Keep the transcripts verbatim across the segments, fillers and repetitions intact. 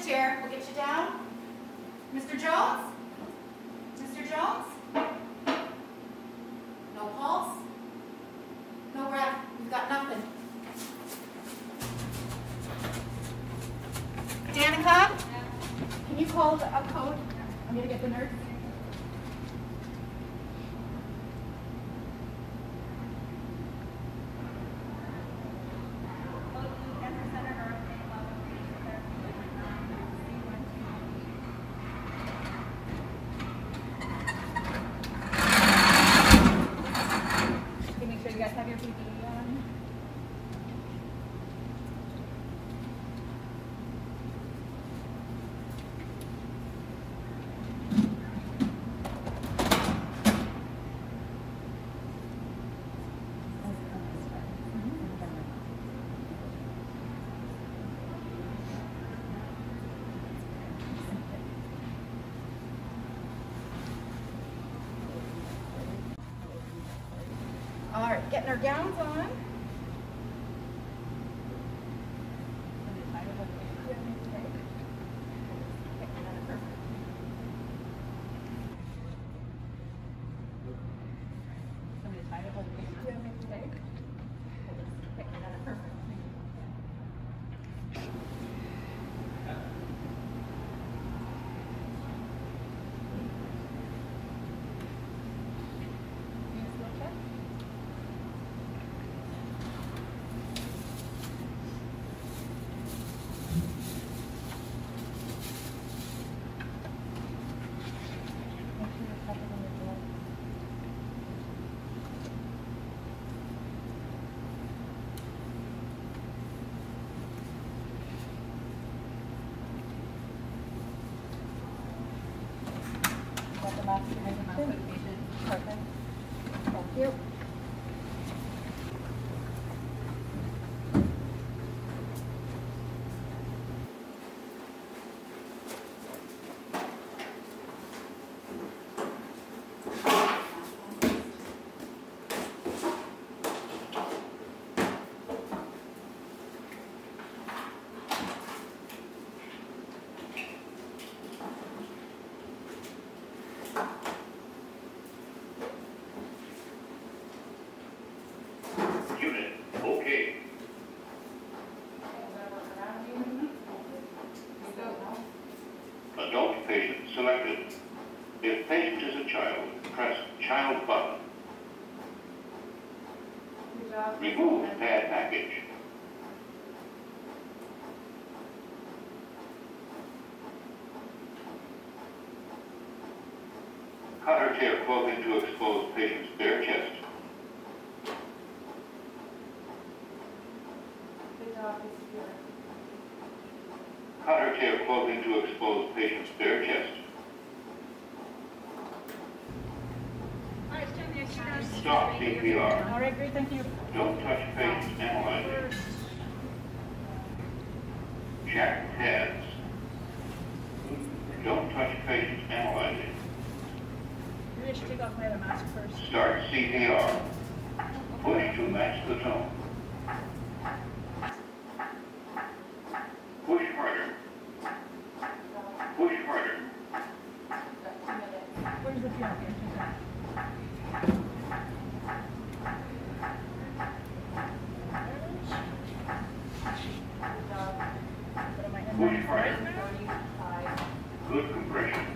chair. We'll get you down. Mister Jones? Mister Jones? No pulse? No breath. You've got nothing. Danika? Can you call a code? I'm going to get the nurse. All right, getting our gowns on. Perfect. Thank you. Adult patient selected. If patient is a child, press child button. Remove pad package. Cut or tear clothing to expose patient's bare chest. Cut or tear clothing to expose patient's bare chest. All right, stand there, sit down. Stop C P R. All right, great, thank you. Don't touch patient's analyzer. Check pads. Don't touch patient's analyzer. Maybe I should take off my other mask first. Start C P R. Push to match the tone. Push harder. Push harder. Where's the piano? Push harder. Good compression.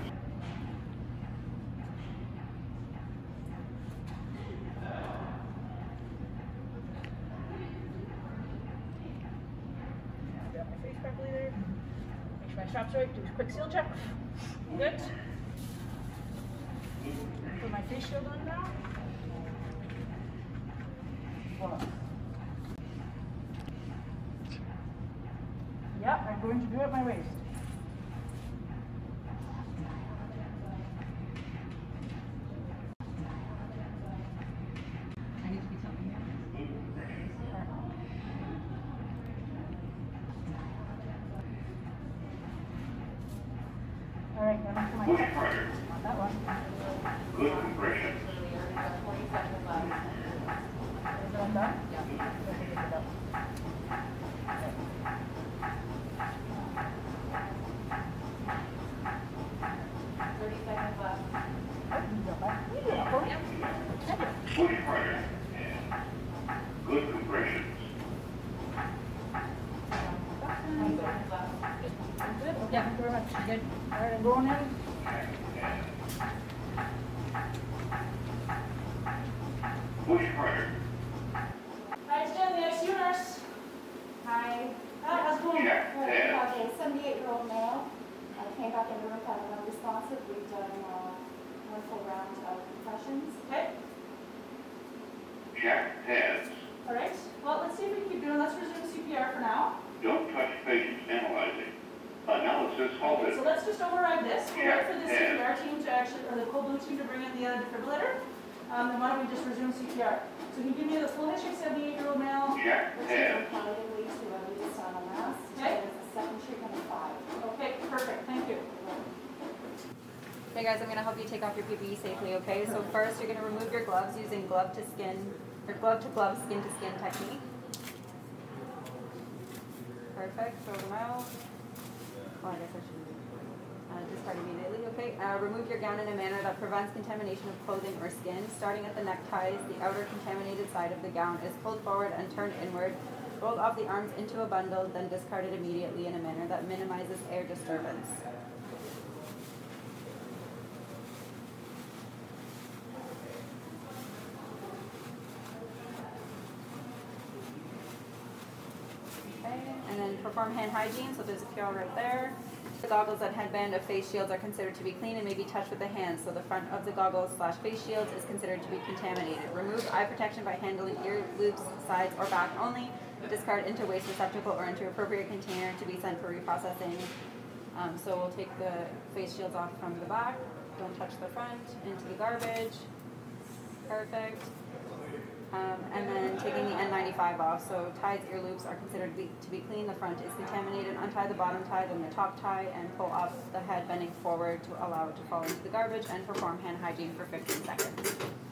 Grab my face properly there. Make sure my strap's right. Do a quick seal check. Good. Put my face shield on now. Yep, I'm going to do it at my waist. I need to be something here. All right, now for my Push harder. on that one. Good compression. Is that one done? Yeah. Push harder. Good compressions. Good. Yeah, very much. Good. All right, I'm going in. Push harder. Hi, it's Jen, the I C U nurse. Hi. Hi, how's it going? Check. We have a seventy-eight-year-old male. I came back in the room, found him unresponsive. We've done uh, one full round of compressions. Okay. Check pads. All right. Well, let's see if we can keep doing. Let's resume C P R for now. Don't touch patients analyzing. Analysis Okay, halted. so let's just override this. We'll wait for the C P R team to actually, or the cold blue team to bring in the uh, defibrillator. Um, then why don't we just resume C P R? So can you give me the full history, seventy-eight-year-old male? Check pads. Palliatively to release on a mask. Okay. There's a second treatment of five. Okay, perfect. Thank you. Okay guys, I'm going to help you take off your P P E safely, okay? So first you're going to remove your gloves using glove to skin, or glove to glove, skin to skin technique. Perfect, throw them out. Oh, I guess I should uh, discard immediately, okay? Uh, remove your gown in a manner that prevents contamination of clothing or skin. Starting at the neckties, the outer contaminated side of the gown is pulled forward and turned inward. Rolled off the arms into a bundle, then discarded immediately in a manner that minimizes air disturbance. And then perform hand hygiene, so there's a Q R right there. The goggles and headband of face shields are considered to be clean and may be touched with the hands, so the front of the goggles slash face shields is considered to be contaminated. Remove eye protection by handling ear loops, sides, or back only. Discard into waste receptacle or into appropriate container to be sent for reprocessing. Um, so we'll take the face shields off from the back, don't touch the front, into the garbage. Perfect. Um, and then taking the N ninety-five off, so ties, ear loops are considered to be, to be clean. The front is contaminated. Untie the bottom tie, then the top tie, and pull up the head bending forward to allow it to fall into the garbage, and perform hand hygiene for fifteen seconds.